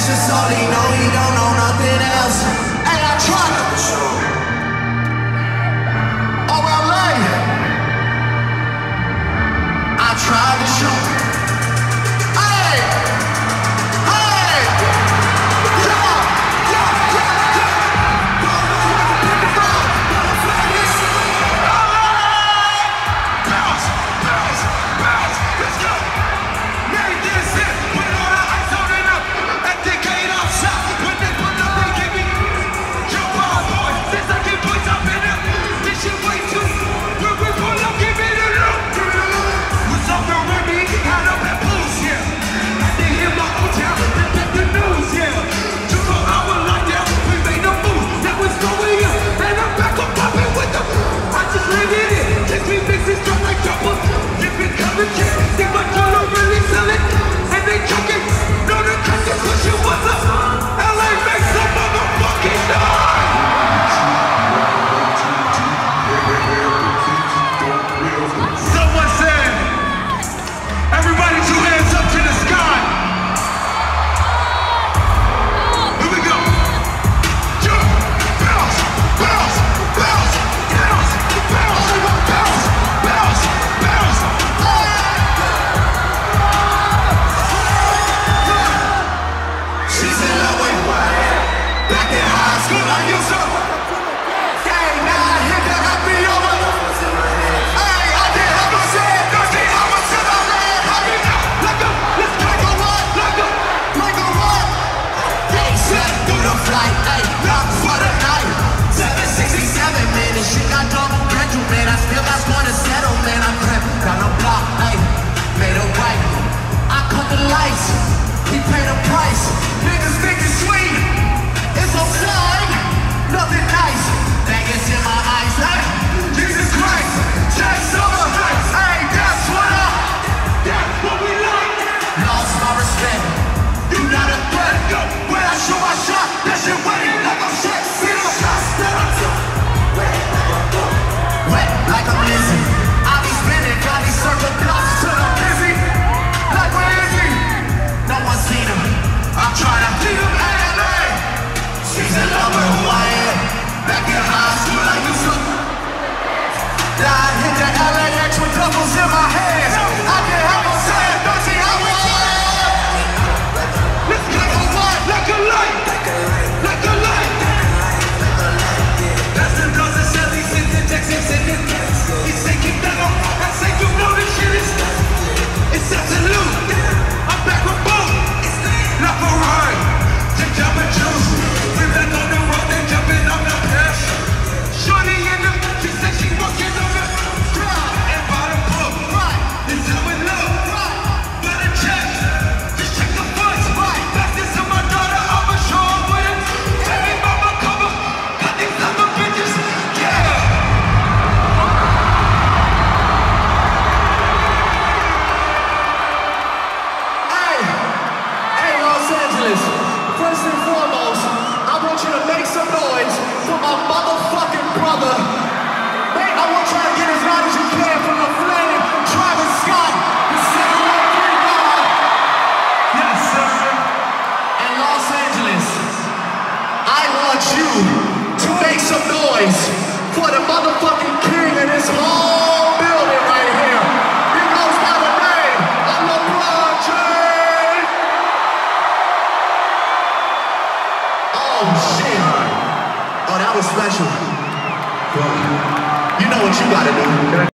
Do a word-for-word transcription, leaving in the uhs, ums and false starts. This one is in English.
That's just all he know, he don't know nothing else. Hey, I tried to show. Oh, L A. I tried to show. Hey! Hey! Yeah! Yeah! Yeah! Yeah! Bounce! Bounce! Bounce! Let's go! Mary this it! Put all the ice on it up! That dick ain't outside! When they put up, they give me your ball, boy! Since I can put up in it, this shit way too. When we pull up, give me the look! What's up, the Remy? Had up at Blues, yeah! They hear my hotel, they get the news, yeah! Took an hour like that, we made a move. That was going in, and I'm back up popping with them. I just live in it, take me mixes, drop like choppers. Different color kids, think my color really sell it. And they joking, know the cut is what you was up. L A makes some motherfucking noise! Someone said, everybody two hands up to the sky. Here we go. Jump, bounce, bounce, bounce, bounce, bounce, bounce, bounce, bounce. She's in love with Wyatt. Back in high school, I used to. Hey, now I hit the happy over. Hey, I can't help but say it. Thirsty, I was to the red. Happy now, like a, let's go. Like a what? Like a, like a what? They slept through the flight. Hey, knock for the night. seven sixty-seven, man, this shit got double schedule, man. I still got one to settle, man. I crept down the block, hey, made a right. I cut the lights, he paid the price. Niggas think it's sweet, it's outside, nothing nice. Vegas in my eyes, hey, Jesus Christ, Jack Summer, hey, that's what I, that's what we like. Lost my respect, you not a threat. When I shoot my shot, that shit waiting like I'm shit. See the shots that I took, wet like I'm Lizzy. I be spinning, got these circle blocks till I'm busy. Like where is he? No one seen him. I'm trying to beat him, hey, hey. She's in love with who I am. Back in high school, I used to. Now I hit the L A X with doubles in my hands. I can't help but say it, Thirsty, I was. Let's go, what? Like a light, like a light. That's the dozen Shelly, sent in Texas, and in he's taking that off. I say, you know this shit is, it's absolute. I'm back with both. Not for ride, to jump and juice. We back on the road, they jumping on the path. Shorty in the, she said she walking on the ground. And by the book, this how we look. By the check, just check the foot. Pass this to my daughter, I'ma show her with it. Baby mama cover, got these other bitches, yeah. Hey, hey Los Angeles, first and foremost, I want you to make some noise for my motherfucking brother. Mate, I want you to get as loud as you can from the flame, Travis Scott, the seven one three guy. Yes, sir. And Los Angeles, I want you to make some noise for the motherfucking king of this whole building right here. He goes by the name of LeBron James. Oh shit. Oh, that was special. You know what you gotta do.